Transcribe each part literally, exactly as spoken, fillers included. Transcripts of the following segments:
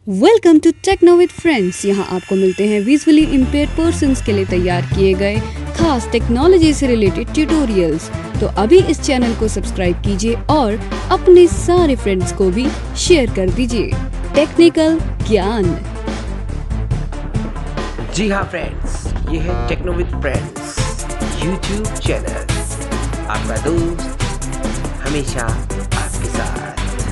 Welcome to techno with friends. यहाँ आपको मिलते हैं विजुअली इम्पेयर्ड पर्सन्स के लिए तैयार किए गए खास टेक्नोलॉजी से रिलेटेड ट्यूटोरियल्स। तो अभी इस चैनल को सब्सक्राइब कीजिए और अपने सारे फ्रेंड्स को भी शेयर कर दीजिए टेक्निकल ज्ञान। जी हाँ फ्रेंड्स, ये है techno with friends YouTube channel, आपका दोस्त हमेशा आपके साथ।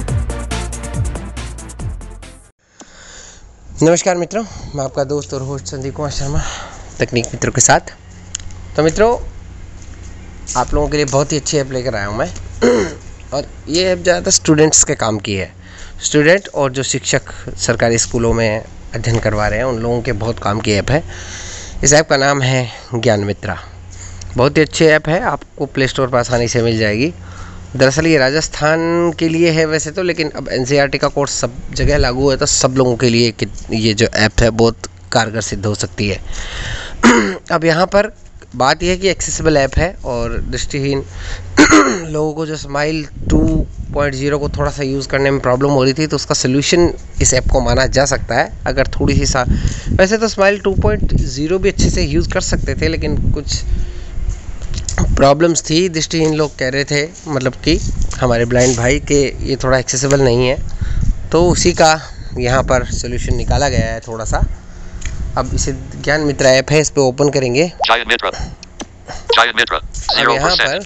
नमस्कार मित्रों, मैं आपका दोस्त और होस्ट संदीप कुमार शर्मा तकनीक मित्रों के साथ। तो मित्रों, आप लोगों के लिए बहुत ही अच्छी ऐप लेकर आया हूँ मैं और ये ऐप ज़्यादातर स्टूडेंट्स के काम की है। स्टूडेंट और जो शिक्षक सरकारी स्कूलों में अध्ययन करवा रहे हैं उन लोगों के बहुत काम की ऐप है। इस ऐप का नाम है ज्ञान मित्रा। बहुत ही अच्छी ऐप है, आपको प्ले स्टोर पर आसानी से मिल जाएगी। दरअसल ये राजस्थान के लिए है वैसे तो, लेकिन अब एनसीईआरटी का कोर्स सब जगह लागू है तो सब लोगों के लिए कि ये जो ऐप है बहुत कारगर सिद्ध हो सकती है। अब यहाँ पर बात यह है कि एक्सेसिबल ऐप है और दृष्टिहीन लोगों को जो स्माइल टू पॉइंट ज़ीरो को थोड़ा सा यूज़ करने में प्रॉब्लम हो रही थी तो उसका सोल्यूशन इस ऐप को माना जा सकता है। अगर थोड़ी सी सा वैसे तो स्माइल टू पॉइंट ज़ीरो भी अच्छे से यूज़ कर सकते थे, लेकिन कुछ प्रॉब्लम्स थी। दृष्टिहीन लोग कह रहे थे, मतलब कि हमारे ब्लाइंड भाई के ये थोड़ा एक्सेसिबल नहीं है, तो उसी का यहाँ पर सोल्यूशन निकाला गया है थोड़ा सा। अब इसे ज्ञान मित्रा ऐप है, इस पे ओपन करेंगे। Giant Mitra. Giant Mitra. अब यहाँ पर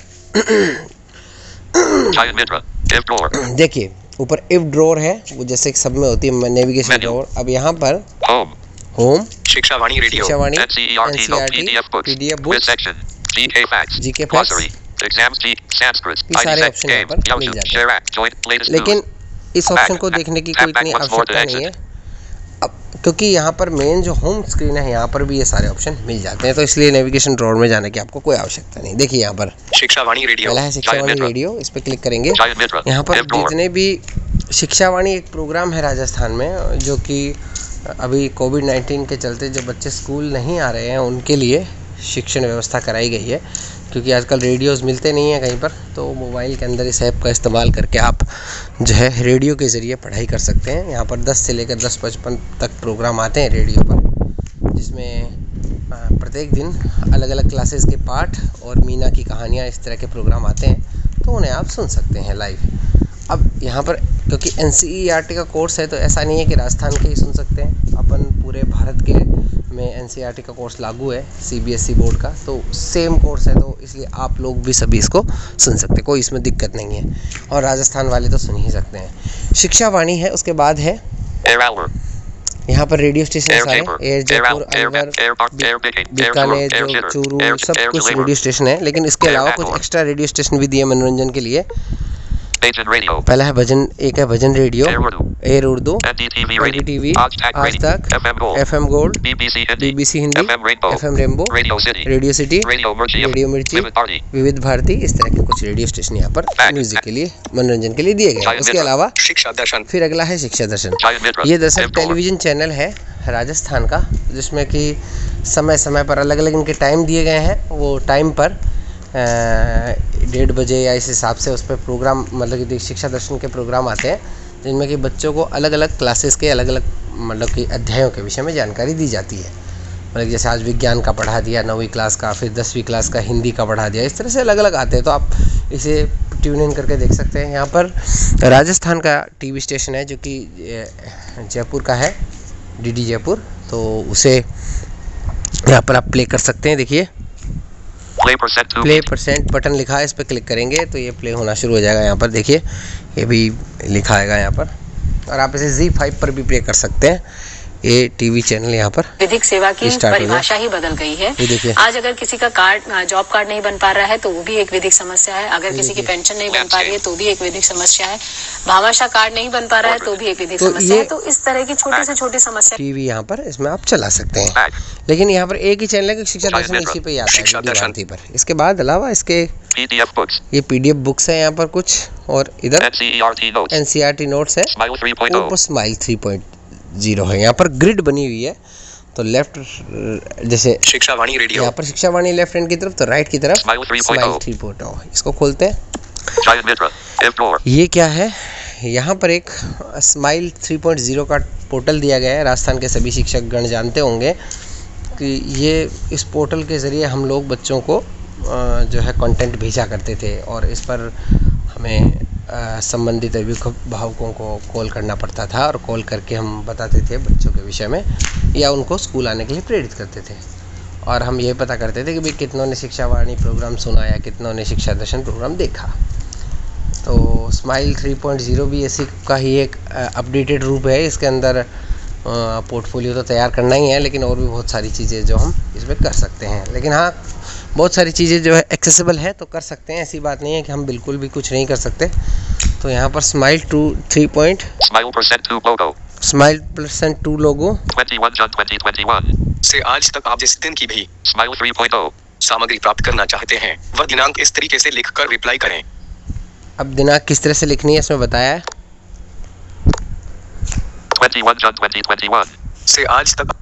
Giant Mitra. If drawer. देखिए ऊपर इफ ड्रॉअर है, वो जैसे सब में होती है नेविगेशन ड्रॉअर। अब यहाँ पर Home. Home, Shikshavani radio. Shikshavani, NCERT PDF books. PDF books, section. GK facts. GK facts, Glossary. Exams G. Sanskrit. ये सारे ऑप्शन यहाँ पर मिल जाते हैं। लेकिन इस ऑप्शन को देखने की कोई इतनी आवश्यकता नहीं है, अब क्योंकि यहाँ पर मेन जो होम स्क्रीन है यहाँ पर भी ये सारे ऑप्शन मिल जाते हैं, तो इसलिए नेविगेशन ड्रॉअर में जाने की आपको कोई आवश्यकता नहीं। देखिए यहाँ पर शिक्षावाणी रेडियो. पहला है शिक्षावाणी रेडियो, इस पर क्लिक करेंगे। यहाँ पर जितने भी शिक्षावाणी एक प्रोग्राम है राजस्थान में, जो कि अभी कोविड नाइन्टीन के चलते जो बच्चे स्कूल नहीं आ रहे हैं उनके लिए शिक्षण व्यवस्था कराई गई है, क्योंकि आजकल रेडियोज़ मिलते नहीं हैं कहीं पर, तो मोबाइल के अंदर इस ऐप का इस्तेमाल करके आप जो है रेडियो के ज़रिए पढ़ाई कर सकते हैं। यहाँ पर दस से लेकर दस पचपन तक प्रोग्राम आते हैं रेडियो पर, जिसमें प्रत्येक दिन अलग अलग क्लासेस के पाठ और मीना की कहानियाँ इस तरह के प्रोग्राम आते हैं, तो उन्हें आप सुन सकते हैं लाइव। अब यहाँ पर क्योंकि एनसीईआरटी का कोर्स है तो ऐसा नहीं है कि राजस्थान के ही सुन सकते हैं, अपन पूरे भारत के में एनसीईआरटी का कोर्स लागू है सीबीएसई बोर्ड का, तो सेम कोर्स है, तो इसलिए आप लोग भी सभी इसको सुन सकते हैं, कोई इसमें दिक्कत नहीं है, और राजस्थान वाले तो सुन ही सकते हैं। शिक्षावाणी है, उसके बाद है यहाँ पर रेडियो स्टेशन सारे, एयर जयपुर, अलवर, बीकानेर, चूरू, सब कुछ रेडियो स्टेशन है। लेकिन इसके अलावा कुछ एक्स्ट्रा रेडियो स्टेशन भी दिए मनोरंजन के लिए। पहला है भजन, एक है bhajan radio, air Urdu, NDTV, Aaj Tak, FM gold, BBC Hindi, FM rainbow, radio city, radio Mirchi, Vividh Bharti, इस तरह के कुछ रेडियो स्टेशन यहाँ पर म्यूजिक के लिए, मनोरंजन के लिए दिए गए हैं। उसके अलावा शिक्षा दर्शन, फिर अगला है शिक्षा दर्शन। ये दरअसल टेलीविजन चैनल है राजस्थान का, जिसमें कि समय समय पर अलग अलग इनके टाइम दिए गए हैं। वो टाइम पर डेढ़ बजे या इस हिसाब से उस पर प्रोग्राम, मतलब कि शिक्षा दर्शन के प्रोग्राम आते हैं, जिनमें कि बच्चों को अलग अलग क्लासेस के अलग अलग मतलब कि अध्यायों के विषय में जानकारी दी जाती है। मतलब जैसे आज विज्ञान का पढ़ा दिया नौवीं क्लास का, फिर दसवीं क्लास का हिंदी का पढ़ा दिया, इस तरह से अलग अलग आते हैं, तो आप इसे ट्यून इन करके देख सकते हैं। यहाँ पर राजस्थान का टीवी स्टेशन है जो कि जयपुर का है, डीडी जयपुर, तो उसे यहाँ पर आप प्ले कर सकते हैं। देखिए प्ले परसेंट बटन लिखा है, इस पर क्लिक करेंगे तो ये प्ले होना शुरू हो जाएगा। यहाँ पर देखिए ये भी लिखा आएगा यहाँ पर, और आप इसे ज़ी फाइव पर भी प्ले कर सकते हैं। ये टीवी चैनल यहाँ पर विधिक सेवा की परिभाषा ही बदल गई है। आज अगर किसी का कार्ड, जॉब कार्ड नहीं बन पा रहा है तो वो भी एक विधिक समस्या है। अगर किसी की पेंशन नहीं बन पा रही है तो भी एक विधिक समस्या है। भामाशाह कार्ड नहीं बन पा रहा है तो भी एक विधिक समस्या है। तो इस तरह की छोटी से छोटी समस्या टीवी यहाँ पर इसमें आप चला सकते हैं। लेकिन यहाँ पर एक ही चैनल है, शिक्षा दर्शन इसी पे आता है पर। इसके बाद अलावा इसके ये पीडीएफ बुक्स है यहाँ पर कुछ, और इधर एनसीईआरटी नोट्स है, ऊपर स्माइल थ्री पॉइंट जीरो है। यहाँ पर ग्रिड बनी हुई है, तो लेफ्ट जैसे शिक्षावाणी रेडियो, यहाँ पर शिक्षावाणी लेफ्ट हैंड की तरफ, तो राइट की तरफ स्माइल थ्री पॉइंट ज़ीरो। इसको खोलते हैं। ये क्या है, यहाँ पर एक स्माइल थ्री पॉइंट ज़ीरो का पोर्टल दिया गया है। राजस्थान के सभी शिक्षक गण जानते होंगे कि ये इस पोर्टल के ज़रिए हम लोग बच्चों को जो है कंटेंट भेजा करते थे और इस पर हमें संबंधित अभिभावकों को कॉल करना पड़ता था और कॉल करके हम बताते थे बच्चों के विषय में या उनको स्कूल आने के लिए प्रेरित करते थे और हम ये पता करते थे कि भाई कितनों ने शिक्षावाणी प्रोग्राम सुना या कितनों ने शिक्षा दर्शन प्रोग्राम देखा। तो स्माइल थ्री पॉइंट ज़ीरो भी इसी का ही एक अपडेटेड रूप है। इसके अंदर पोर्टफोलियो तो तैयार करना ही है, लेकिन और भी बहुत सारी चीज़ें जो हम इसमें कर सकते हैं। लेकिन हाँ, बहुत सारी चीज़ें जो है एक्सेसिबल है तो कर सकते हैं, ऐसी बात नहीं है कि हम बिल्कुल भी कुछ नहीं कर सकते। तो यहाँ पर smile two three point smile percent two logo smile percent two logo से आज तक आप जिस दिन की भी स्माइल थ्री पॉइंट ज़ीरो सामग्री प्राप्त करना चाहते हैं वह दिनांक इस तरीके से लिखकर रिप्लाई करें। अब दिनांक किस तरह से लिखनी है इसमें बताया है। इक्कीस जून दो हज़ार इक्कीस से आज तक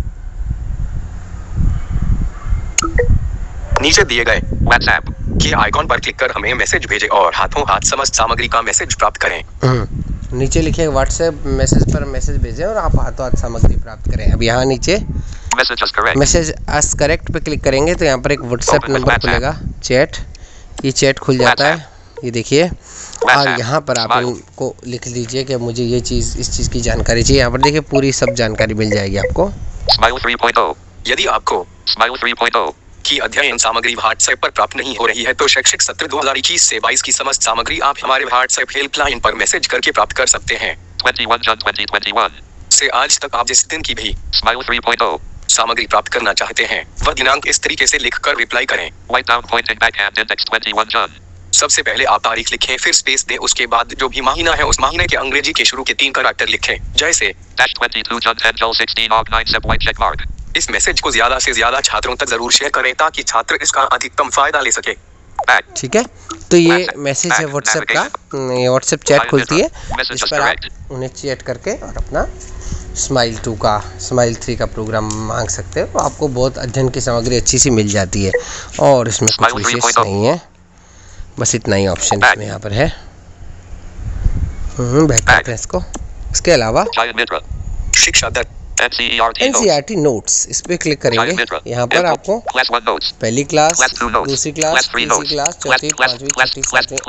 नीचे दिए गए व्हाट्सएप के आइकॉन पर क्लिक कर हमें मैसेज भेजें और हाथों हाथ समस्त सामग्री का मैसेज प्राप्त करें। नीचे लिखे व्हाट्सएप मैसेज पर मैसेज भेजें और आप हाथों हाथ सामग्री प्राप्त करें। अब यहाँ नीचे मैसेज एस करेक्ट पे क्लिक करेंगे तो यहाँ पर एक व्हाट्सएप नंबर खुलेगा, चैट। ये चैट खुल जाता है, ये देखिए। और यहाँ पर आप इनको लिख लीजिए कि मुझे ये चीज़ इस चीज़ की जानकारी चाहिए। यहाँ पर देखिए पूरी सब जानकारी मिल जाएगी आपको। स्माइल थ्री पॉइंट ज़ीरो यदि आपको स्माइल थ्री पॉइंट ज़ीरो की अध्ययन सामग्री व्हाट्सएप पर प्राप्त नहीं हो रही है तो शैक्षिक सत्र दो हज़ार इक्कीस से बाईस की समस्त सामग्री आप हमारे व्हाट्सएप हेल्पलाइन पर मैसेज करके प्राप्त कर सकते हैं। इक्कीस जून दो हज़ार इक्कीस से आज तक आप जिस दिन की भी स्माइल थ्री पॉइंट ज़ीरो सामग्री प्राप्त करना चाहते हैं वह दिनांक इस तरीके से लिखकर रिप्लाई करें। Right down pointing backhand index इक्कीस जून। सबसे पहले आप तारीख लिखें, फिर स्पेस दें, उसके बाद जो भी महीना है उस महीने के अंग्रेजी के शुरू के तीन करैक्टर लिखें, जैसे बाईस जून दस जुलाई सोलह ऑग नाइन सब व्हाइट चेक मार्क। इस मैसेज को ज्यादा से ज्यादा छात्रों तक जरूर शेयर करें ताकि छात्र इसका अधिकतम फायदा ले सके। ठीक है, तो ये मैसेज है व्हाट्सएप का, ये व्हाट्सएप चैट खुलती है, इस पर आप उन्हें चैट करके और अपना स्माइल टू का स्माइल थ्री का प्रोग्राम मांग सकते हो। आपको बहुत अध्ययन की सामग्री अच्छी सी मिल जाती है और इसमें कुछ विशेष नहीं है, बस इतना ही ऑप्शन इसमें यहाँ पर है। बैक करते हैं इसको। इसके अलावा शिक्षा दर एनसीईआरटी नोट्स, इस पे क्लिक करेंगे। यहाँ पर आपको पहली क्लास, दूसरी क्लास, तीसरी क्लास, चौथी, पांचवी, छठी,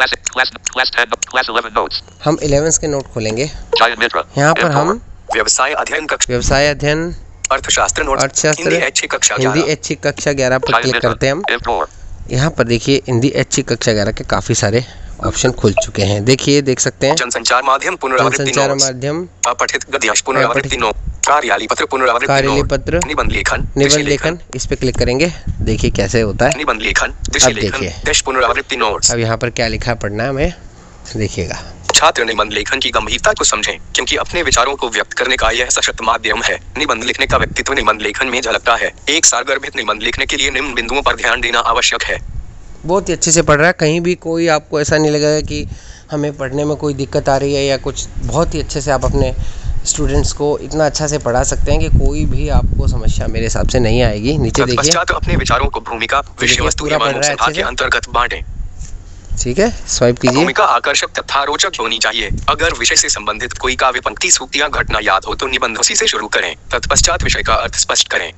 सातवीं, हम इलेवेंथ के नोट खोलेंगे। यहाँ पर हम व्यवसाय अध्ययन कक्षा व्यवसाय अध्ययन अर्थशास्त्र नोट अर्थशास्त्र हिंदी ऐच्छिक कक्षा हिंदी ऐच्छिक कक्षा ग्यारह पर क्लिक करते हैं हम। यहाँ पर देखिए हिंदी ऐच्छिक कक्षा ग्यारह के काफी सारे ऑप्शन खुल चुके हैं। देखिए, देख सकते हैं जनसंचार माध्यम पुनरावृत्ति जनसंचार माध्यम, अपठित गद्यांश पुनरावृत्ति नोट, कार्यालय पत्र पुनरावृत्ति कार्यालय पत्र, निबंध लेखन निबंध लेखन, इस पे क्लिक करेंगे। देखिए कैसे होता है निबंध लेखन, अब देखिए देश पुनरावृत्ति नोट्स। अब यहाँ पर क्या लिखा पढ़ना है हमें, देखिएगा। छात्र निबंध लेखन की गंभीरता को समझें क्योंकि अपने विचारों को व्यक्त करने का यह सशक्त माध्यम है। निबंध लिखने का व्यक्तित्व निबंध लेखन में झलकता है। एक सारगर्भित निबंध लिखने के लिए निम्न बिंदुओं पर ध्यान देना आवश्यक है। बहुत ही अच्छे से पढ़ रहा है, कहीं भी कोई आपको ऐसा नहीं लगेगा कि हमें पढ़ने में कोई दिक्कत आ रही है या कुछ। बहुत ही अच्छे से आप अपने स्टूडेंट्स को इतना अच्छा से पढ़ा सकते हैं कि कोई भी आपको समस्या मेरे हिसाब से नहीं आएगी। नीचे देखिए, अपने विचारों को भूमिका, विषय वस्तु एवं अनुसंधान के अंतर्गत बांटें। ठीक है, स्वाइप कीजिए। भूमिका आकर्षक तथा रोचक होनी चाहिए। अगर विषय से संबंधित कोई काव्य पंक्ति, सूक्ति या घटना याद हो तो निबंध उसी से शुरू करें। तत्पश्चात विषय का अर्थ स्पष्ट करें।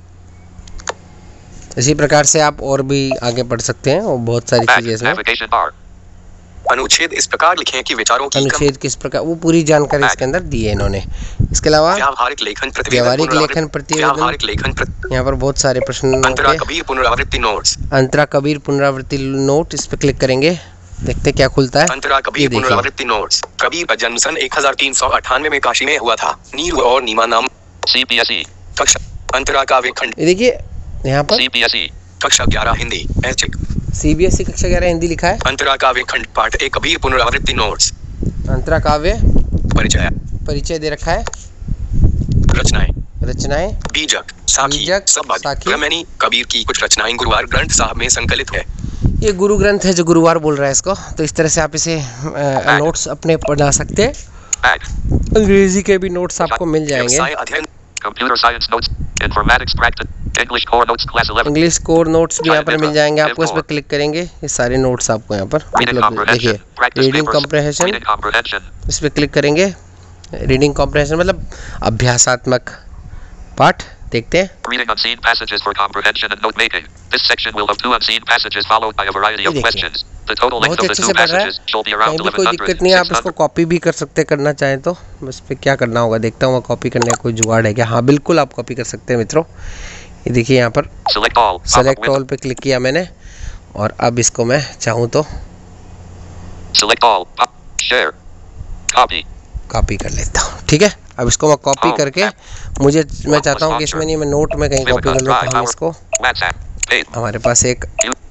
इसी प्रकार से आप और भी आगे बढ़ सकते हैं और बहुत सारी चीजें इसमें। अनुच्छेद इस प्रकार लिखें कि विचारों की अनुच्छेद किस प्रकार, वो पूरी जानकारी इसके अंदर दी है इन्होंने। इसके अलावा व्यावहारिक लेखन प्रतिवेदन, व्यावहारिक लेखन प्रतिवेदन, यहाँ पर बहुत सारे प्रश्न। अंतरा कबीर पुनरावृत्ति नोट्स, अंतरा कबीर पुनरावृत्ति नोट, इस पे क्लिक करेंगे, देखते क्या खुलता है। अंतरा कबीर पुनरावृत्ति नोट्स। कबीर का जन्म सन एक हजार तीन सौ अट्ठानवे में काशी में हुआ था। नीरू और नीमा नाम सीबीएसई कक्षा अंतरा काव्य खंड। ये देखिए यहाँ पर सीबीएसई कक्षा ग्यारह हिंदी ऐच्छिक, सीबीएसई कक्षा ग्यारह हिंदी लिखा है। अंतरा काव्य खंड पाठ एक कबीर पुनरावृत्ति नोट्स। अंतरा काव्य परिचय परिचय दे रखा है। रचनाएं रचनाएं बीजक, साखी, बीजक, सबद, साखी। रमैनी। कबीर की कुछ रचनाएं गुरुवार ग्रंथ साहब में संकलित है। ये गुरु ग्रंथ है जो गुरुवार बोल रहा है इसको। तो इस तरह से आप इसे आ, नोट्स अपने बना सकते हैं। अंग्रेजी के भी नोट्स आपको मिल जाएंगे। व्यवसाय अध्ययन Computer science notes, informatics practice, English core notes class eleven. English core notes भी यहाँ पर मिल जाएंगे आपको, इस पर क्लिक करेंगे ये सारे नोट्स आपको यहाँ पर उपलब्ध देखिए। रीडिंग कॉम्प्रहेंशन, इस पर क्लिक करेंगे। रीडिंग कॉम्प्रहेंशन मतलब अभ्यासात्मक पाठ देखते हैं। Reading unseen passages for comprehension and note making. This section will have two unseen passages followed by a variety of questions. The total length of the two passages shall be around eleven hundred. कोई दिक्कत नहीं है, आप इसको copy भी कर सकते हैं करना चाहें तो। बस पे क्या करना होगा देखता हूँ, कॉपी करने का कोई जुगाड़ है क्या? हाँ बिल्कुल आप कॉपी कर सकते हैं मित्रों। ये देखिए यहाँ पर सेलेक्ट ऑल पे क्लिक किया मैंने और अब इसको मैं चाहूँ तो Select all, share, copy. Copy कर लेता हूँ। ठीक है, अब इसको मैं कॉपी करके मुझे मैं चाहता हूँ कि इसमें नहीं मैं नोट में कहीं कॉपी कर लूँ, तो हम इसको हमारे पास एक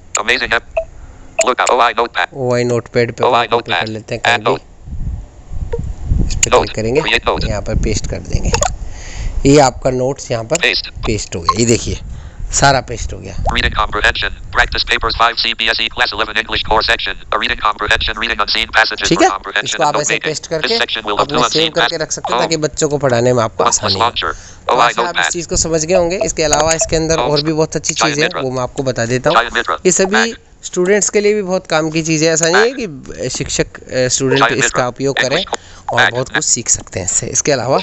ओ आई नोट पैड पे कॉपी कर लेते हैं कहीं भी। इस पर क्लिक करेंगे, यहाँ पर पेस्ट कर देंगे। ये आपका नोट्स यहाँ पर पेस्ट हो गया, ये देखिए सारा पेस्ट हो गया। Reading comprehension, practice papers five C B S E class eleven English core section. A reading comprehension, reading unseen passages ठीक for है, comprehension इसको आप and ऐसे note पेस्ट making. This करके section will have two अपने save unseen करके रख सकते हैं ताकि बच्चों को पढ़ाने में आपको आसानी हो। तो आशा आप इस चीज़ को समझ गए होंगे। इसके अलावा इसके अंदर और भी बहुत अच्छी चीज़ है, वो मैं आपको बता देता हूँ। ये सभी स्टूडेंट्स के लिए भी बहुत काम की चीज़ है। ऐसा नहीं है कि शिक्षक स्टूडेंट इसका उपयोग करें और बहुत कुछ सीख सकते हैं इससे। इसके अलावा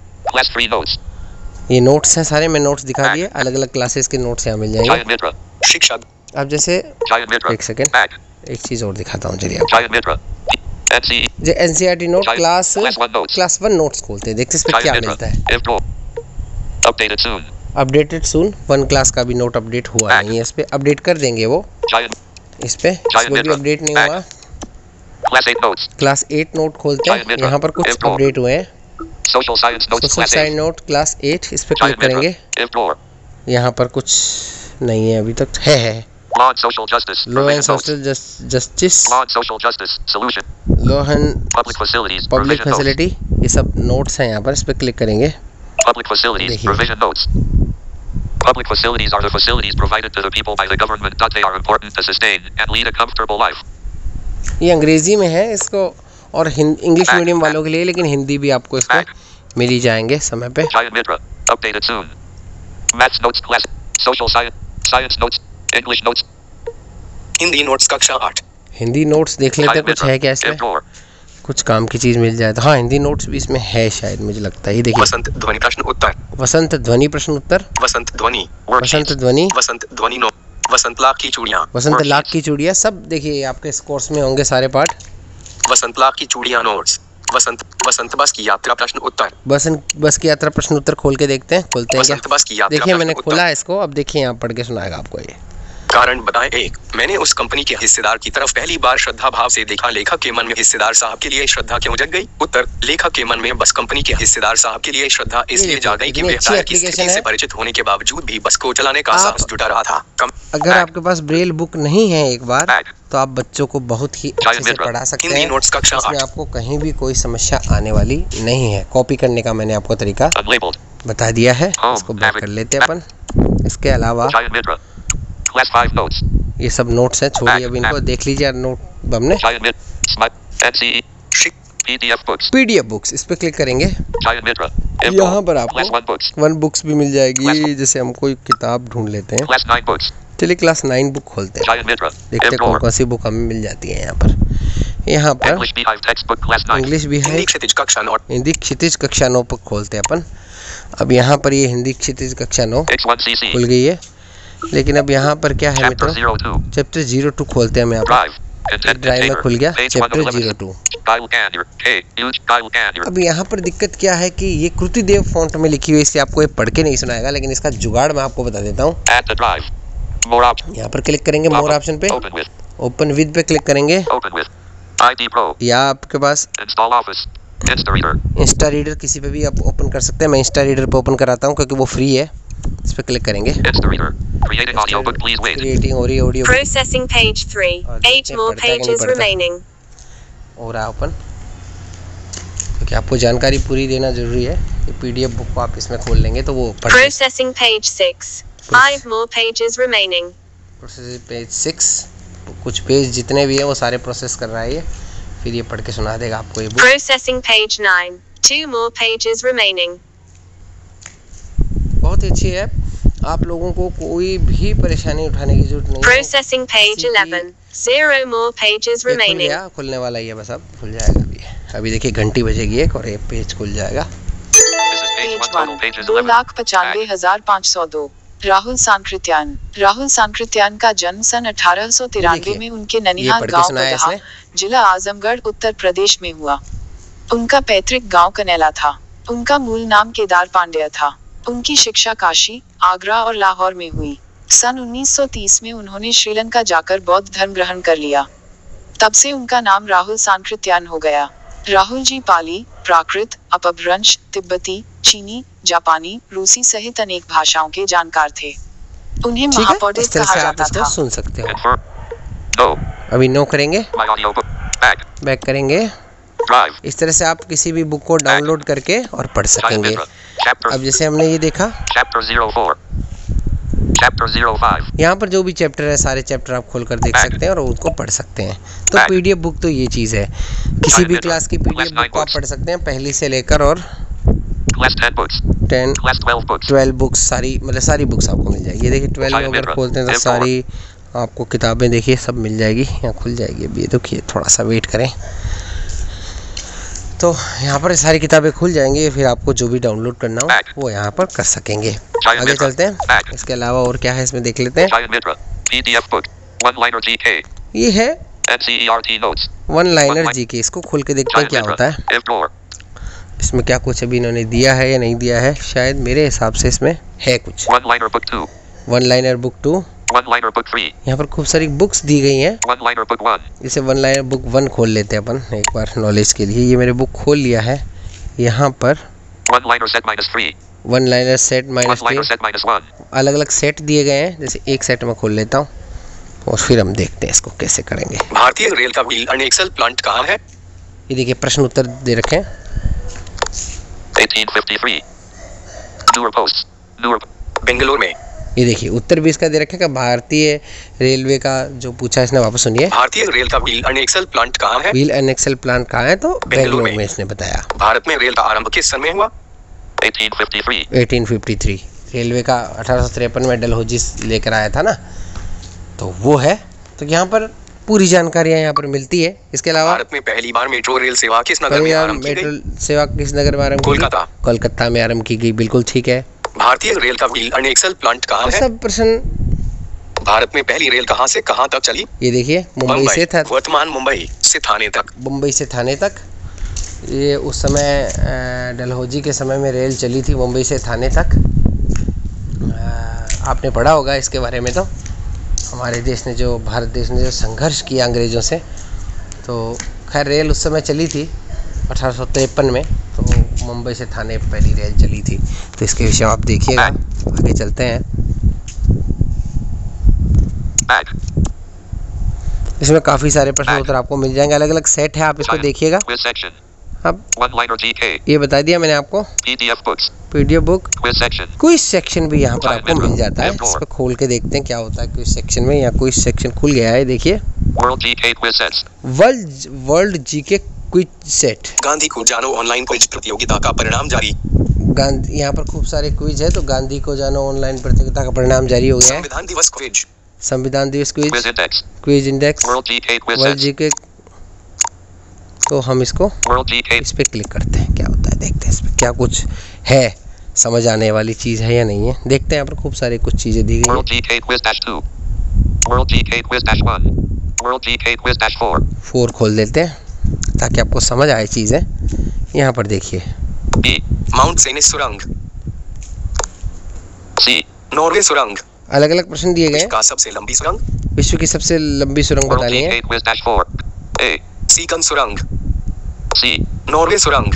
ये नोट्स हैं सारे, मैं नोट्स दिखा दिए, अलग अलग क्लासेस के नोट्स यहाँ मिल जाएंगे। शिक्षा अब जैसे एक सेकेंड एक चीज़ और दिखाता हूँ चलिए आपको। जो N C E R T note class class one notes खोलते हैं, देखते हैं इस पर क्या मिलता है। अपडेटेड सून, वन क्लास का भी नोट अपडेट हुआ नहीं है, इस पर अपडेट कर देंगे वो। इस पे इसमें भी अपडेट नहीं हुआ। क्लास एट नोट खोलते हैं, यहाँ पर कुछ अपडेट हुए हैं। Social science notes social class science note class eight, इस पे क्लिक करेंगे। यहाँ पर कुछ नहीं है अभी तक, है है Law and social justice. Law and social justice, Law and social justice solution. Law and Public facilities. Public Provision notes. Facility, ये सब नोट्स हैं यहाँ पर, इस पे क्लिक करेंगे। Public facilities. देखिए। Provision notes. Public facilities are the facilities provided to the people by the government. They are important to sustain and lead a comfortable life. ये अंग्रेजी में है इसको और इंग्लिश मीडियम वालों के लिए, लेकिन हिंदी भी आपको इसको मिल ही जाएंगे समय पे। Giant Mitra. Updated soon. Maths notes class. Social science. Science notes. English notes. Hindi notes कक्षा आठ। हिंदी नोट्स देख लेते हैं कुछ है क्या इसमें, कुछ काम की चीज़ मिल जाए तो। हाँ हिंदी नोट्स भी इसमें है शायद, मुझे लगता है। ये देखिए वसंत ध्वनि प्रश्न उत्तर, वसंत ध्वनि प्रश्न उत्तर, वसंत ध्वनि, वसंत ध्वनि, वसंत ध्वनि नो, वसंत लाख की चूड़ियाँ, वसंत लाख की चूड़ियाँ, सब देखिए आपके इस कोर्स में होंगे सारे पाठ। वसंत लाख की चूड़ियाँ नोट्स, वसंत वसंत बस की यात्रा प्रश्न उत्तर, वसंत बस की यात्रा प्रश्न उत्तर खोल के देखते हैं, खोलते हैं वसंत क्या? बस की यात्रा देखिए मैंने प्रश्न खोला है इसको, अब देखिए यहाँ पढ़ के सुनाएगा आपको ये। कारण बताएं एक, मैंने उस कंपनी के हिस्सेदार की तरफ पहली बार श्रद्धा भाव से देखा। लेखक के मन में हिस्सेदार साहब के लिए श्रद्धा क्यों जग गई? उत्तर, लेखक के मन में बस कंपनी के हिस्सेदार साहब के लिए श्रद्धा इसलिए जाग गई कि वे टायर की स्थिति से परिचित होने के बावजूद भी बस को चलाने का साहस जुटा रहा था। अगर आपके पास ब्रेल बुक नहीं है एक बार, तो आप बच्चों को बहुत ही अच्छे से पढ़ा सकते हैं। नोट्स कक्षा इसमें आपको कहीं भी कोई समस्या आने वाली नहीं है। कॉपी करने का मैंने आपको तरीका बता दिया है, इसको बैक कर लेते हैं अपन। इसके अलावा ये सब नोट्स हैं, छोड़िए अभी इनको, देख लीजिए नोट हमने। पीडीएफ बुक्स, इस पे क्लिक करेंगे, यहाँ पर आपको वन बुक्स भी मिल जाएगी। जैसे हम कोई किताब ढूंढ लेते हैं, चलिए क्लास नाइन बुक खोलते हैं, देखते हैं कौन कौन सी बुक हमें मिल जाती है। यहाँ पर यहाँ पर इंग्लिश भी है, हिंदी क्षितिज कक्षा नौ बुक खोलते हैं अपन। अब यहाँ पर ये हिंदी क्षितिज कक्षा नौ खुल गई है, लेकिन अब यहाँ पर क्या है मित्रों, चैप्टर जीरो टू खोलते हैं। हम यहाँ पर ड्राइव में खुल गया चैप्टर जीरो टू। अब यहाँ पर दिक्कत क्या है कि ये कृति देव फॉन्ट में लिखी हुई, इससे आपको ये पढ़ के नहीं सुनाएगा, लेकिन इसका जुगाड़ मैं आपको बता देता हूँ। यहाँ पर क्लिक करेंगे मोर ऑप्शन पे, ओपन विद पे क्लिक करेंगे, या आपके पास इंस्टा रीडर किसी पे भी आप ओपन कर सकते हैं। मैं इंस्टा रीडर पे ओपन कराता हूँ क्योंकि वो फ्री है। इस पे क्लिक करेंगे, क्रिएटिंग हो रही है audio, processing page three, eight more pages remaining हो रहा है ओपन, क्योंकि आपको जानकारी पूरी देना जरूरी है। ये पीडीएफ बुक को आप इसमें खोल लेंगे तो वो पढ़ processing page six, five more pages remaining, processing page six, कुछ पेज जितने भी है वो सारे प्रोसेस कर रहा है ये, फिर ये पढ़ के सुना देगा आपको ये book. Processing page nine, two more pages remaining, बहुत ही अच्छी ऐप, आप लोगों को कोई भी परेशानी उठाने की जरूरत नहीं है। Processing page eleven. Zero more pages खुल remaining. गया, खुलने वाला ही है, बस अब खुल जाएगा अभी। अभी देखिए घंटी बजेगी एक और ये पेज खुल जाएगा। पेज वन, दो लाख पचानवे हजार पाँच सौ दो। राहुल सांकृत्यान। राहुल सांकृत्यान का जन्म सन अठारह सौ तिरानवे में उनके ननिहाल गांव कदहा, जिला आजमगढ़, उत्तर प्रदेश में हुआ। उनका पैतृक गांव कनेला था। उनका मूल नाम केदार पांड्या था। उनकी शिक्षा काशी, आगरा और लाहौर में हुई। सन उन्नीस सौ तीस में उन्होंने श्रीलंका जाकर बौद्ध धर्म ग्रहण कर लिया। तब से उनका नाम राहुल सांकृत्यान हो गया। राहुल जी पाली, प्राकृत, अपभ्रंश, तिब्बती, चीनी, जापानी, रूसी सहित अनेक भाषाओं के जानकार थे। उन्हें महापौडित कहा जाता था। सुन सकते हो। अभी नो करेंगे, बैक करेंगे। इस तरह से आप किसी भी बुक को डाउनलोड करके और पढ़ सकेंगे। अब जैसे हमने ये देखा, यहाँ पर जो भी चैप्टर है सारे चैप्टर आप खोल कर देख सकते हैं और उसको पढ़ सकते हैं। तो पीडीएफ बुक तो ये चीज़ है, किसी भी क्लास की पीडीएफ बुक को आप पढ़ सकते हैं, पहली से लेकर और टेन ट्वेल्व बुक्स, सारी मतलब सारी बुक्स आपको मिल जाएगी। ये देखिए ट्वेल्व में अगर खोलते हैं तो सारी आपको किताबें देखिए सब मिल जाएगी, यहाँ खुल जाएगी। अभी ये देखिए थोड़ा सा वेट करें तो यहाँ पर सारी किताबें खुल जाएंगी, फिर आपको जो भी डाउनलोड करना हो वो यहाँ पर कर सकेंगे। आगे चलते हैं, इसके अलावा और क्या है इसमें देख लेते हैं। ये है वन लाइनर जीके, इसको खोल के देखते हैं क्या होता है इसमें, क्या कुछ अभी इन्होंने दिया है या नहीं दिया है। शायद मेरे हिसाब से इसमें है कुछ। वन लाइनर बुक टू, यहाँ पर खूब सारी बुक्स दी गई हैं। जैसे वन लाइनर बुक वन खोल लेते हैं अपन एक बार नॉलेज के लिए। ये मैंने बुक खोल लिया है। यहाँ पर one liner set minus three, अलग अलग सेट दिए गए हैं। जैसे एक सेट में खोल लेता हूँ और फिर हम देखते हैं इसको कैसे करेंगे। भारतीय रेल का व्हील एंड एक्सल प्लांट कहाँ है? ये देखिए प्रश्न उत्तर दे रखे हैं। बेंगलोर में। ये देखिए उत्तर भी इसका दे रखे, भारतीय रेलवे का जो पूछा इसने, वापस सुनिए। भारतीय रेल का व्हील एंड एक्सल प्लांट कहाँ है? व्हील एंड एक्सल प्लांट कहाँ है? तो बेंगलोर में, में इसने बताया। भारत में रेल का आरंभ किस सन में हुआ? अठारह सौ तिरेपन। रेलवे का अठारह सौ तिरपन में डलहौजी लेकर आया था ना, तो वो है। तो यहाँ पर पूरी जानकारियाँ यहाँ पर मिलती है। इसके अलावा भारत में पहली बार मेट्रो रेल सेवा किस नगर में आरंभ की गई? मेट्रो सेवा किस नगर में आरंभ की गई? कोलकाता। कोलकाता में आरंभ की गई, बिल्कुल ठीक है। भारतीय रेल का व्हील एंड एक्सल प्लांट कहाँ है? सब प्रश्न। भारत में पहली रेल कहाँ से कहाँ तक चली? ये देखिए मुंबई से था, वर्तमान मुंबई से थाने तक। मुंबई से थाने तक। ये उस समय डलहौजी के समय में रेल चली थी मुंबई से थाने तक। आपने पढ़ा होगा इसके बारे में। तो हमारे देश ने जो भारत देश ने जो संघर्ष किया अंग्रेज़ों से, तो खैर रेल उस समय चली थी अठारह सौ तिरपन में, तो मुंबई से थाने पहली रेल चली थी। तो इसके विषय आप देखिएगा। आगे चलते हैं। इसमें काफ़ी सारे प्रश्न उत्तर आपको मिल जाएंगे, अलग अलग सेट है, आप इसको देखिएगा। अब ये बता दिया मैंने आपको। पीडीएफ बुक, क्विज सेक्शन भी यहाँ पर आपको मिल जाता है। इस पर खोल के देखते हैं क्या होता है क्विज सेक्शन में। यहाँ क्विज सेक्शन खुल गया है, देखिए world world GK quiz set. Gandhi को जानो ऑनलाइन क्विज प्रतियोगिता का परिणाम जारी। गांधी, यहाँ पर खूब सारे क्विज है। तो गांधी को जानो ऑनलाइन प्रतियोगिता का परिणाम जारी हो गया है। संविधान दिवस क्विज, संविधान दिवस quiz, quiz index, world GK. तो हम इसको इस पे क्लिक करते हैं, क्या होता है देखते हैं। इसमें क्या कुछ है, समझ आने वाली चीज़ है या नहीं है, देखते हैं। यहाँ पर खूब सारी कुछ चीज़ें दी गई हैं। फोर खोल देते हैं ताकि आपको समझ आए चीज़ें। यहाँ पर देखिए माउंट सेनिस सुरंग, नॉर्वे सुरंग। अलग अलग प्रश्न दिए गए। का सबसे लंबी सुरंग? विश्व की सबसे लंबी सुरंग बतानी है। सीकम सुरंग, नॉर्वे सुरंग।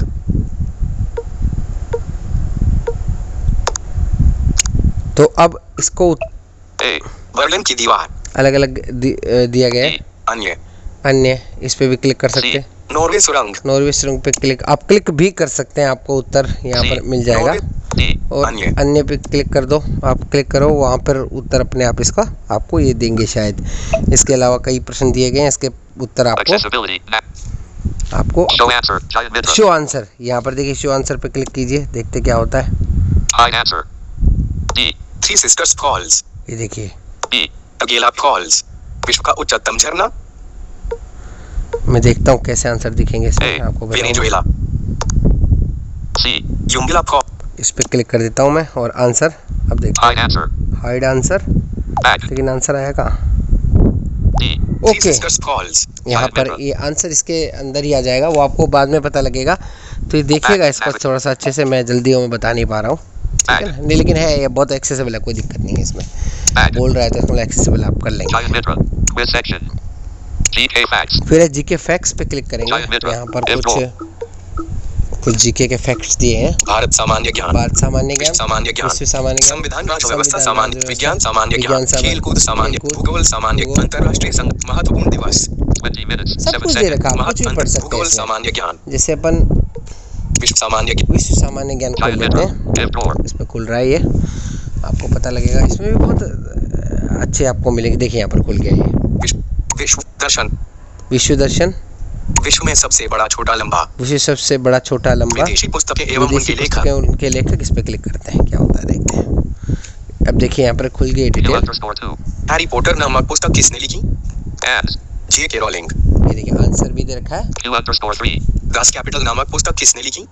तो अब इसको बर्लिन की दीवार, अलग अलग दि, दिया गया है। अन्य अन्य इस पे भी क्लिक कर सकते हैं। नॉर्वे सुरंग, नॉर्वे सुरंग पे क्लिक, आप क्लिक भी कर सकते हैं, आपको उत्तर यहाँ पर मिल जाएगा। और अन्य, अन्य पे क्लिक कर दो, आप क्लिक करो, वहाँ पर उत्तर अपने आप इसका आपको ये देंगे शायद। इसके अलावा कई प्रश्न दिए गए हैं, इसके उत्तर आपको आपको शो आंसर, यहाँ पर देखिए शो आंसर पे क्लिक कीजिए, देखते क्या होता है। D. Three sisters falls. ये देखिए E. अगेला फॉल्स। विश्व का उच्चतम झरना। मैं देखता हूँ कैसे आंसर दिखेंगे इसमें, Hey, आपको बताऊंगा। वेनेजुएला। C. युंगला फॉल्स। इस पे क्लिक कर देता हूँ मैं और आंसर अब देखते Hide हैं। answer. Hide answer, Back. लेकिन आंसर आया कहाँ? D. Three okay, sisters falls. यहाँ पर ये आंसर इसके अंदर ही आ जाएगा, वो आपको बाद में पता लगेगा। तो ये देखिएगा इसको थोड़ा सा अच्छे से, मैं जल्दी में बता नहीं पा रहा हूँ, ठीक है ना। नहीं लेकिन है ये बहुत एक्सेसिबल है, कोई दिक्कत नहीं है इसमें। Back. बोल रहा है तो इसमें एक्सेसिबल आप कर लेंगे। Giant Mitra. Quiz section. G K facts. फिर है जीके फैक्ट्स पे क्लिक करेंगे। Giant Mitra. यहाँ पर F कुछ कुछ जीके के फैक्ट्स दिए हैं। भारत सामान्य ज्ञान। भारत सामान्य ज्ञान, विश्व सामान्य ज्ञान। विश्व सामान्य ज्ञान, संविधान राज्य व्यवस्था संविधान, सामान्य राज्य विज्ञान व्यवस्था, सामान्य विज्ञान ज्ञान। सामान्य, खेलकूद सामान्य खेलकूद, भूगोल सामान्य भूगोल, अंतरराष्ट्रीय संघ महत्वपूर्ण दिवस। Twenty minutes. सब Seven कुछ दे रखा, seconds. आप कुछ भी पढ़ सकते हैं भूगोल इसमें। सामान्य ज्ञान। जैसे अपन विश्व सामान्य ज्ञान। विश्व सामान्य ज्ञान खोल Giant लेते Mitra. हैं। F drawer. इस पे खुल रहा है ये, आपको पता लगेगा। इसमें भी बहुत अच्छे आपको मिलेंगे। देखिए यहाँ पर खुल गया ये विश्व विश्व दर्शन। विश्व दर्शन, विश्व में सबसे बड़ा छोटा लंबा। विश्व सबसे बड़ा छोटा लंबा, विदेशी पुस्तकें एवं विदेशी उनके पुस्तकें लेखक। उनके लेखक। इस पे क्लिक करते हैं, क्या होता है देखते हैं। अब देखिए यहाँ पर खुल गई Q detail. underscore two. Harry Potter नामक पुस्तक किसने लिखी? As. जे के रोलिंग। ये देखिए आंसर भी दे रखा है। Q underscore three. Das Kapital नामक पुस्तक किसने लिखी?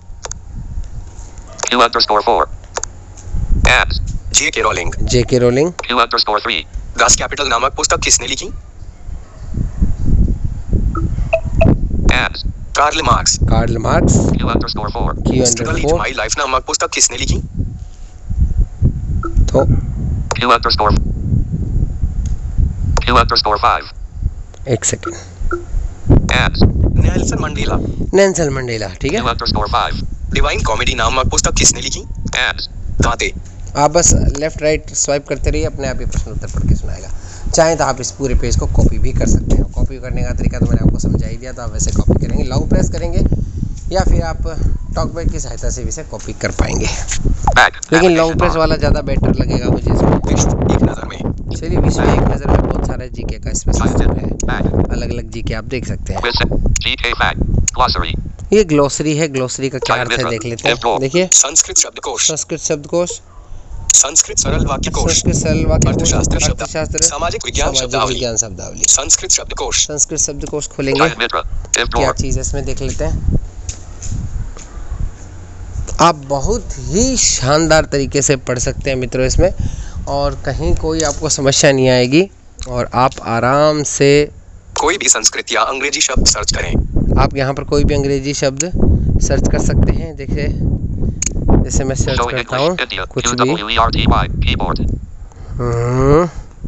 Q underscore four. As. जे K Rowling. J K Rowling. Q underscore three. Das Kapital नामक पुस्तक किसने लिखी? As. Karl Marx. Karl Marx. Q underscore four. Q struggle under is four. My life नामक पुस्तक किसने लिखी? तो Q underscore. Q underscore five. एक सेकेंड, As. Nelson Mandela. Nelson Mandela, ठीक Q है। underscore five. डिवाइन कॉमेडी नामक पुस्तक किसने लिखी? As. दाते। आप बस लेफ्ट राइट स्वाइप करते रहिए, अपने आप ही प्रश्न उत्तर पढ़ के सुनाएगा। चाहे तो आप इस पूरे पेज को कॉपी भी कर सकते हैं। कॉपी करने का तरीका तो मैंने आपको समझा ही दिया, तो आप वैसे कॉपी करेंगे, लॉन्ग प्रेस करेंगे, या फिर आप टॉकबैक की सहायता से भी इसे कॉपी कर पाएंगे। Back. लेकिन लॉन्ग Navigation प्रेस bar. वाला ज़्यादा बेटर लगेगा मुझे इसमें। विश्व एक नजर में। चलिए विश्व एक नज़र में बहुत सारा जीके का इसमें सिस्टम है, Back. अलग अलग जीके आप देख सकते हैं। Quiz set. G K fact. Glossary. ये ग्लोसरी है, ग्लोसरी का क्या अर्थ है देख लेते हैं। देखिए संस्कृत शब्दकोश। संस्कृत शब्दकोश, संस्कृत सरल वाक्यकोश। संस्कृत सरल वाक्यकोश, अर्थशास्त्र शब्द- अर्थशास्त्र, सामाजिक विज्ञान सामाजिक शब्दावली। विज्ञान शब्दावली। संस्कृत शब्दकोश। संस्कृत शब्दकोश खोलेंगे, Giant Mitra. F क्या drawer. चीज़ है इसमें देख लेते हैं। आप बहुत ही शानदार तरीके से पढ़ सकते हैं मित्रों इसमें, और कहीं कोई आपको समस्या नहीं आएगी, और आप आराम से कोई भी संस्कृत या अंग्रेजी शब्द सर्च करें। आप यहाँ पर कोई भी अंग्रेजी शब्द सर्च कर सकते हैं। देखिए जैसे मैं सर्च Showing करता English. हूँ India. कुछ Q भी, W E R T Y. Keyboard. Hmm,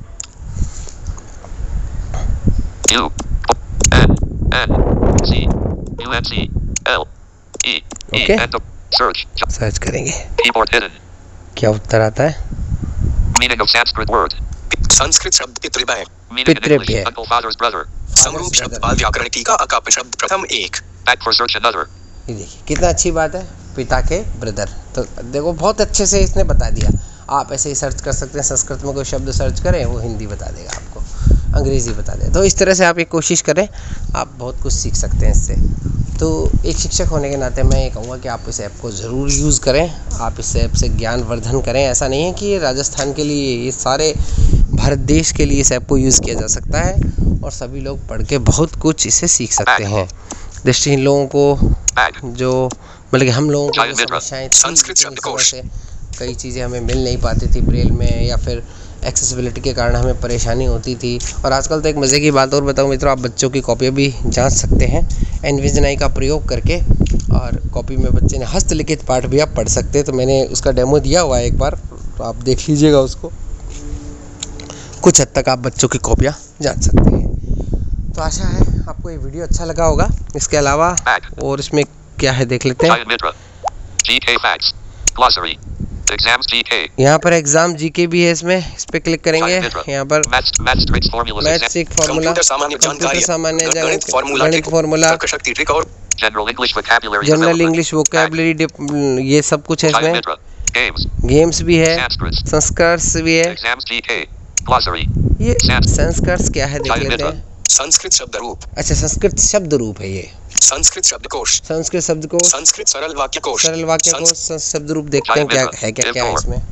U. N. N. C. U N C. L. E. E. Okay. Enter. Search. Search करेंगे, Keyboard hidden. क्या उत्तर आता है। Meaning of Sanskrit word. Sanskrit शब्द पितृभय। Meaning in Pitre English. pe. Uncle, father's brother. समरूप शब्द बाल व्याकरण टीका अकाप शब्द प्रथम एक। Back for search another. ये देखिए कितना अच्छी बात है, पिता के ब्रदर। तो देखो बहुत अच्छे से इसने बता दिया। आप ऐसे ही सर्च कर सकते हैं, संस्कृत में कोई शब्द सर्च करें वो हिंदी बता देगा आपको, अंग्रेज़ी बता देगा। तो इस तरह से आप ये कोशिश करें, आप बहुत कुछ सीख सकते हैं इससे। तो एक शिक्षक होने के नाते मैं ये कहूँगा कि आप इस ऐप को ज़रूर यूज़ करें, आप इस ऐप से ज्ञानवर्धन करें। ऐसा नहीं है कि ये राजस्थान के लिए, ये सारे भारत देश के लिए इस ऐप को यूज़ किया जा सकता है, और सभी लोग पढ़ के बहुत कुछ इससे सीख सकते हैं। दृष्टिहीन लोगों को, Back. जो मतलब कि हम लोगों को जो Giant Mitra. समस्याएं थी, संस्कृत जितनी शब्दकोश। समय से कई चीज़ें हमें मिल नहीं पाती थी ब्रेल में, या फिर एक्सेसिबिलिटी के कारण हमें परेशानी होती थी। और आजकल तो एक मज़े की बात और बताऊं मित्रों, आप बच्चों की कॉपियाँ भी जांच सकते हैं एनविजन आई का प्रयोग करके, और कॉपी में बच्चे ने हस्तलिखित पाठ भी आप पढ़ सकते हैं। तो मैंने उसका डेमो दिया हुआ है एक बार, तो आप देख लीजिएगा उसको। कुछ हद तक आप बच्चों की कॉपियाँ जांच सकते हैं। तो आशा है आपको ये वीडियो अच्छा लगा होगा। इसके अलावा और इसमें क्या है देख लेते हैं। Giant Mitra. G K facts. Glossary. Exams G K. यहाँ पर एग्जाम जीके भी है इसमें, इस पे क्लिक करेंगे। Giant Mitra. यहाँ पर Maths, maths tricks, formulas, maths exam- एक फार्मूला, कंप्यूटर सामान्य कंप्यूटर जानकारी, सामान्य गणित गणित फार्मूला, गणित फार्मूला, तर्कशक्ति ट्रिक और General English vocabulary general development. English vocabulary, ये सब कुछ है Giant इसमें। Mitra. Games. गेम्स भी है, Sanskrit. संस्कर्ष भी है। Exams G K. Glossary. ये Sans- संस्कर्ष क्या है देख Giant लेते Mitra. हैं। संस्कृत शब्द रूप। अच्छा, संस्कृत शब्द रूप है ये। संस्कृत शब्दकोश। संस्कृत शब्द को संस्कृत सरल वाक्यकोश। सरल वाक्य को संस- शब्द रूप देखते हैं, क्या है क्या क्या है इसमें।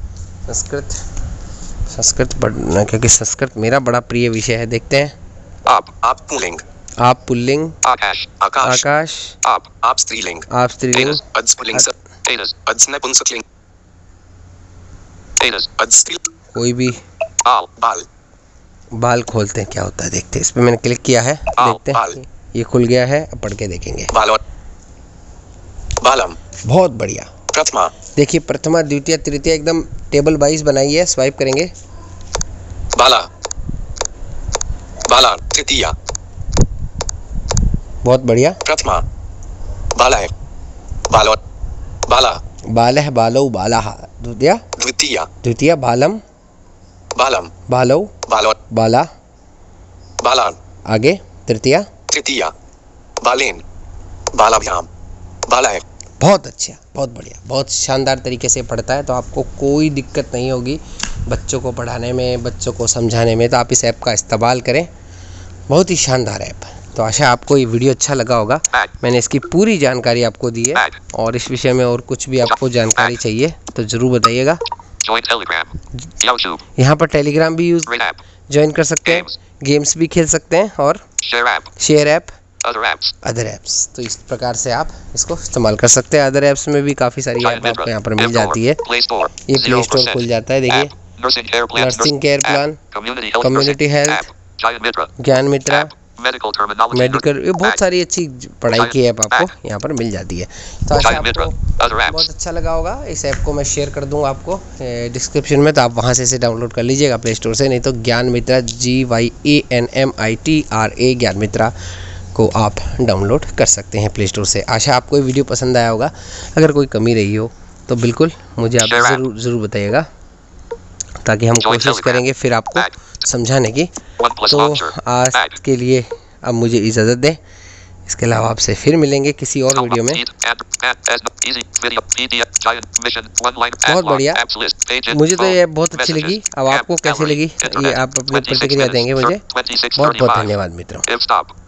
संस्कृत संस्कृत पढ़ना, क्योंकि संस्कृत मेरा बड़ा प्रिय विषय है। देखते हैं। आप आप पुल्लिंग, आप पुल्लिंग, आकाश आकाश, आकाश, आप आप स्त्रीलिंग, आप स्त्रीलिंग, अद्स पुल्लिंग, अद्स अद्स नपुंसकलिंग, अद्स स्त्री, कोई भी। बाल बाल बाल खोलते हैं क्या होता है, देखते हैं। इस पे मैंने क्लिक किया है, देखते हैं। ये खुल गया है, अब पढ़ के देखेंगे। बाल बालम, बहुत बढ़िया। प्रथमा, देखिए प्रथमा, द्वितीय, तृतीय एकदम टेबल वाइज बनाई है। स्वाइप करेंगे। बाला बाला, तृतीया, बहुत बढ़िया। प्रथमा, बाला है, बालो बाला, बाल है, बालो, बाला, द्वितीय, द्वितीया, द्वितीय, बालम, बालम, बालो, बालो, बाला, बाला, आगे तृतीय, तृतीया, बालेन, बालाभ्याम, बाला है। बहुत अच्छा, बहुत बढ़िया, बहुत शानदार तरीके से पढ़ता है। तो आपको कोई दिक्कत नहीं होगी बच्चों को पढ़ाने में, बच्चों को समझाने में। तो आप इस ऐप का इस्तेमाल करें, बहुत ही शानदार ऐप है। तो आशा आपको ये वीडियो अच्छा लगा होगा। मैंने इसकी पूरी जानकारी आपको दी है, और इस विषय में और कुछ भी आपको जानकारी चाहिए तो ज़रूर बताइएगा। यहाँ पर टेलीग्राम भी यूज ज्वाइन कर सकते हैं, गेम्स भी खेल सकते हैं, और शेयर ऐप, अदर ऐप्स। तो इस प्रकार से आप इसको इस्तेमाल कर सकते हैं। अदर ऐप्स में भी काफ़ी सारी ऐप आपको यहाँ पर मिल जाती है। ये प्ले स्टोर खुल जाता है। देखिए, nursing care plan, community health, Gyan Mitra, medical, ये बहुत सारी अच्छी पढ़ाई की ऐप आपको यहाँ पर मिल जाती है। तो अच्छा, आपको बहुत अच्छा लगा होगा। इस ऐप को मैं शेयर कर दूंगा आपको डिस्क्रिप्शन में, तो आप वहाँ से इसे डाउनलोड कर लीजिएगा प्ले स्टोर से। नहीं तो Gyan Mitra, G Y A N M I T R A, Gyan Mitra को आप डाउनलोड कर सकते हैं प्ले स्टोर से। आशा आपको ये वीडियो पसंद आया होगा। अगर कोई कमी रही हो तो बिल्कुल मुझे आप ज़रूर ज़रूर बताइएगा, ताकि हम कोशिश करेंगे फिर आपको समझाने की। तो आज के लिए अब मुझे इजाज़त दें। इसके अलावा आपसे फिर मिलेंगे किसी और वीडियो में। बहुत बढ़िया, मुझे तो ये बहुत अच्छी लगी। अब आपको कैसी लगी ये आप अपनी प्रतिक्रिया देंगे मुझे। बहुत बहुत धन्यवाद मित्रों।